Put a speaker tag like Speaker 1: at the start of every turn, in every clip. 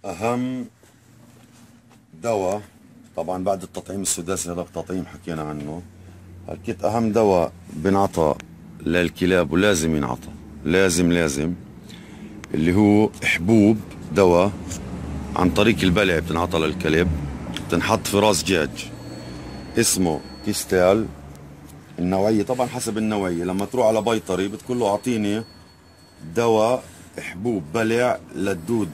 Speaker 1: أهم دواء طبعا بعد التطعيم السداسي، هذا التطعيم حكينا عنه. حكيت أهم دواء بنعطى للكلاب ولازم ينعطى، لازم اللي هو حبوب دواء عن طريق البلع، بتنعطى للكلب، بتنحط في راس دجاج، اسمه كيستال. النوعية طبعا حسب النوعية، لما تروح على بيطري بتقول له أعطيني دواء حبوب بلع للدود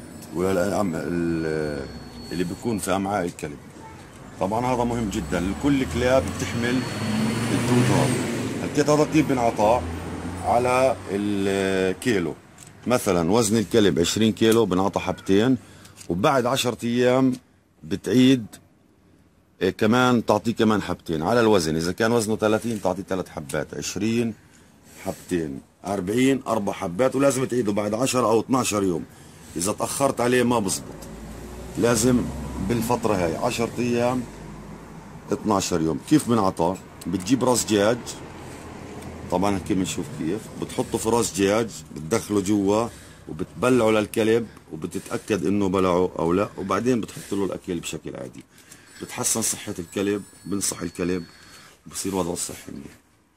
Speaker 1: اللي بيكون في أمعاء الكلب. طبعا هذا مهم جدا لكل كلاب بتحمل الدود هذا. حكيت هذا كيف بنعطاه؟ على الكيلو. مثلا وزن الكلب 20 كيلو بنعطى حبتين، وبعد 10 ايام بتعيد كمان تعطيه كمان حبتين على الوزن. اذا كان وزنه 30 تعطيه 3 حبات، 20 حبتين، 40 4 حبات، ولازم تعيده بعد 10 او 12 يوم. اذا تاخرت عليه ما بزبط، لازم بالفتره هاي 10 ايام 12 يوم. كيف بنعطاه؟ بتجيب راس دجاج، طبعا هيك بنشوف كيف بتحطه في راس دجاج، بتدخله جوا وبتبلعه للكلب وبتتاكد انه بلعه او لا، وبعدين بتحط له الاكل بشكل عادي. بتحسن صحه الكلب، بنصح الكلب، بصير وضعه الصحي منيح.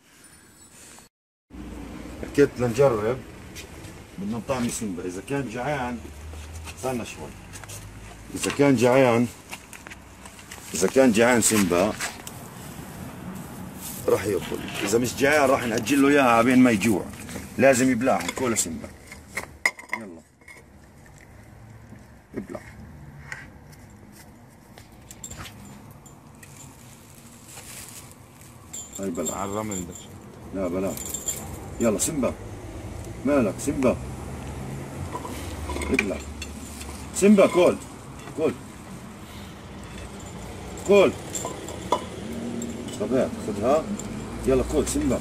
Speaker 1: حكيت لنجرب، بدنا نطعم سيمبا. اذا كان جعان استنى شوي، اذا كان جعان سيمبا راح ياكل، اذا مش جعان راح نأجل له اياها عبين ما يجوع. لازم يبلعهم كل سيمبا. يلا ابلع. هاي بلع
Speaker 2: على الرمل ده.
Speaker 1: لا بلا. يلا سيمبا، مالك سيمبا؟ ابلع سيمبا، كل طب خذها، يلا كل سيمبا.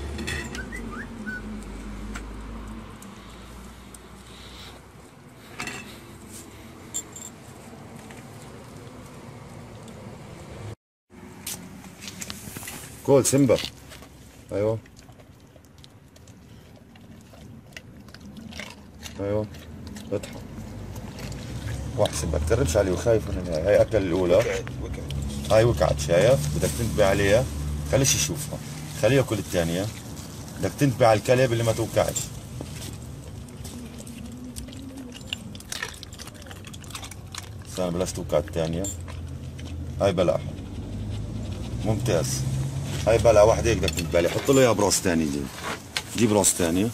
Speaker 1: كل سيمبا، ايوه اضحك واحسب، ما تقربش عليه وخايف من النهاية. هاي اكل الاولى، هاي وقعت، شايف؟ بدك تنتبه عليها، خليش يشوفها، خليه ياكل الثانية. بدك تنتبه على الكلب اللي ما توقعش. استنى بلاش توقع الثانية. هاي بلعها، ممتاز. هاي بلع واحدة هيك بدك تنتبه عليها، حط له اياها براس ثاني. جيب راس ثانية.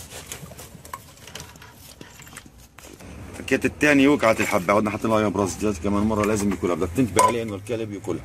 Speaker 1: حكيت الثانية وقعت الحبة، عودنا حطينا لها براس دجاج كمان مرة، لازم ياكلها. بدك تنتبه عليه انه الكلب ياكلها.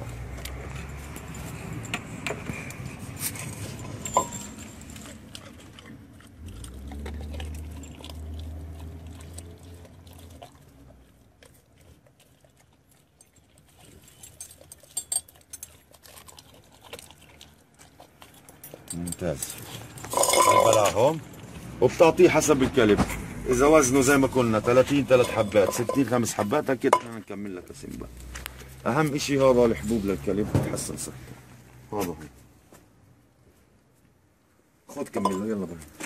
Speaker 1: ممتاز. هاي بلعهم، وبتعطيه حسب الكلب. اذا وزنه زي ما قلنا 30 3 حبات، 60 5 حبات، هيك بدنا نكمل لك سيمبا. اهم اشي هذا الحبوب للكلب بتحسن صحته. هذا هو، خذ كمل له، يلا بقى.